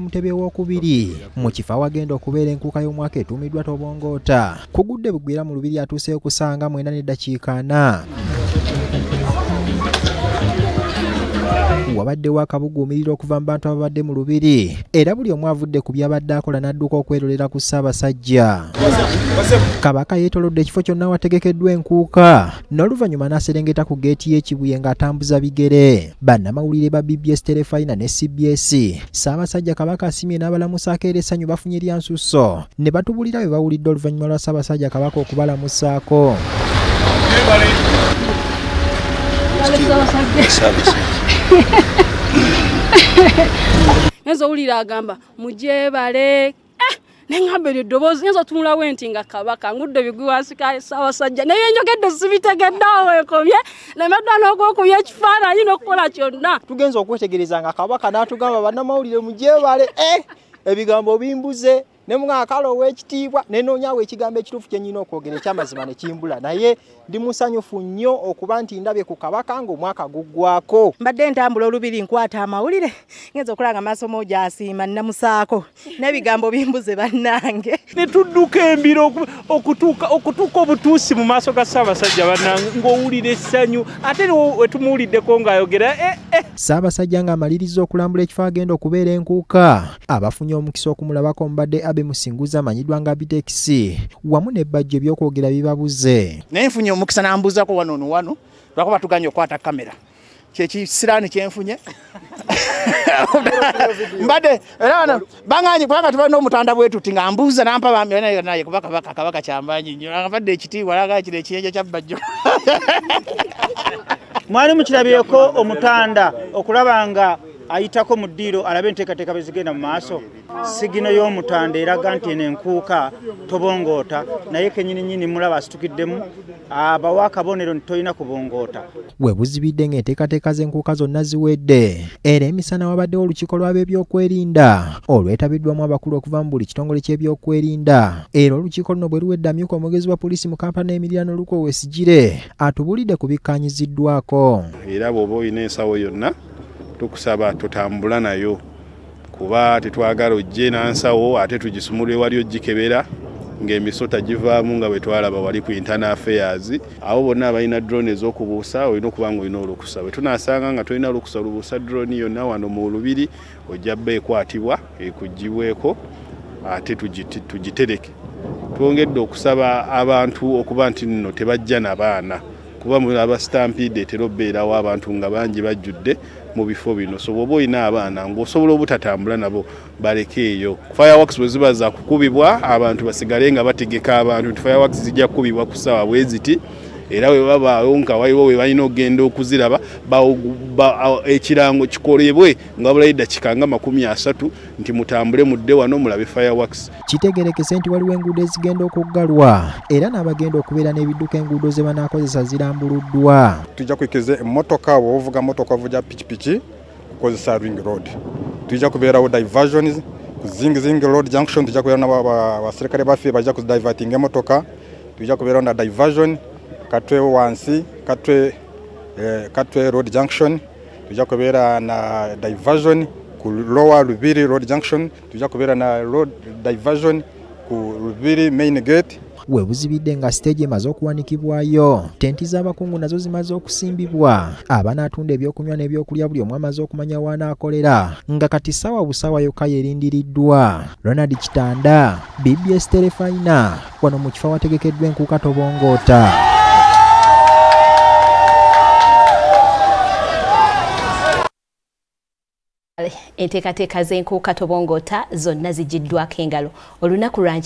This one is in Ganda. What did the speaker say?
Mutebe w'okubiri mu kifo awagenda okubeera enkuuka y'omwaka etuumiddwa Tobongoota. Kugudde bugwira mu lubiri atuuseyo kusanga 9:4. Wabaddewo akabuguumiriro okuva mu bantu ababadde mu lubiri era buli omu avudde ku byabadde akola n'adduka okwelolera ku Ssaabasajja. Kabaka yeetolodde ekifo kyonna wategekeddwa enkuuka n'oluvannyuma n'aserengeta ku geeti y'ekibuye ng'atambuza bigere. Bannamawulire ba BBS Telefayina ne CBS Ssaabasajja Kabaka Asiimye n'abalamusa akeera essanyu bafunye lyansusso ne batubulira bye bawulidde oluvannyuma lwa Ssaabasajja Kabaka okubalamusaako. Nzo ulira agamba mujebale nengamba eddoboozi nzo tunula wenti nga Kabaka ngudde bigwasika Ssaabasajja naye njogedde sibitegeddawo ekomye nemadda n'okukubya ekifaananyi n'okukola kyonna. Tugenza okwetegereza nga Kabaka n'atugamba bannamawulire mujebale ebigambo bimbuze ne mwakalo w'ekitiibwa nenoonya ekigambo ekituufu kye nnyina okwogera ekyamazima ne kimbula naye ndi musanyufu nnyo okuba nti ndabye ku Kabaka ng'omwaka guggwako. Mbadde ntambula olubiri nkwata amawulire ngenza okulanga maaso moja asiima nnamusaako n'ebigambo bimbuze bannange. Ne tudduka embiro okutuuka obutuusi mu maaso ga Ssaabasajja bannange ng'owulira essanyu ate we tumuwuliddeko ng'ayogera Ssaabasajja ng'amaliriza okulambula ekifo agenda okubeera enkuuka. Abafunye omukisa okumulabako mbadde Abe Musinguza amanyiddwa nga Bitekisi wamu n'ebbajja ebyokwogera bibabuze. Naye nfunye omukisa n'ambuuzako wano lwakuba tuganye okwata kamera kyekisiraani kyenfunye mbadde era wano banganye kubanga tuba n'omutanda bwetuti nga mbuuza nampa naye kuba Kabaka kyambanyi nnyo abadde ekitiibwa alaga kino ekiyinja kya bbajjo. Mwali mukirabyeko omutanda okulaba nga ayitako mu ddiiro alabe enteekateeka bwe zigenda mu maaso. Sigino y'omutanda eraga nti eno enkuuka tobongoota naye kennyini mulaba asitukiddemu abawa akabonero nti tolina kubongoota. We buzibidde ng'enteekateeka z'enkuuka zonna ziwedde era emisana wabaddewo olukiiko lw'ab'ebyokwerinda olwetabiddwamu abakulu okuva mu buli kitongole ky'ebyokwerinda era olukiiko luno bwe luwedde amyuka omwogezi wa poliisi mu Kampala Emiliano Lukowesigire atubulidde ku bikkaanyiziddwako. Era bw'oba olina ensawo yonna tukusaba tutambula nayo kuba tetwagala ojje nansawo ate tugisumulwe wali ogikebera ng'emisota givaamu nga bwe twalaba wali ku internal affairs. Abo bonna abalina drone ez'okubuusa olina okuba ng'olina olukusa. Bwe tunaasanga nga tolina olukusa olubuusa drone yonna wano mu lubiri ojja bba ekwatibwa ekugibweko ate tugitereke. Twongedde okusaba abantu okuba nti nno tebajja n'abaana kuba mulaba stampede etera obbeerawo abantu nga bangi bajjudde mu bifo bino. So bw'oba olina abaana ng'osobola obutatambula nabo balekeeyo. Fireworks bwe ziba za kukubibwa abantu basigale nga bategeka abantu nti fireworks zijja kukubibwa ku ssaawa bwe ziti era bwe babaawo nga waliwo bwe balina okugenda okuziraba ekirango kikolebwe nga wabulayo eddakiika nga 30 nti mutambule mudde wano mulabe fireworks. Kitegerekese nti waliwo enguudo ezigenda okuggalwa era n'abagenda okubeera n'ebidduka enguudo ze banaakozesa zirambuluddwa. Tujja kwekeza emmotoka bw'ovuga mmotoka ovuga pikipiki kukozesa ring road. Tujja kubeerawo diversions ku Zing road junction. Tujja kubeera n'abaserikale baffe bajja kudivertinga emmotoka. Tujja kubeerawo na diversion Katwe wansi Katwe road junction. Tujja kubeera na diversion ku lower Lubiri road junction. Tujja kubeera na road diversion ku Lubiri main gate. We buzibidde nga stage emaze okuwanikibwayo, tenti z'abakungu nazo zimaze okusimbibwa, abanaatunda ebyokunywa n'ebyokulya buli omu amaze okumanya wanaakolera nga kati ssaawa busaawa yokka yerindiriddwa. Ronald Kitanda, BBS Telefayina, wano mu kifo awategekeddwa enkuuka Tobongoota. Enteekateeka z'enkuuka Tobongoota zonna zigiddwako engalo olunaku lwa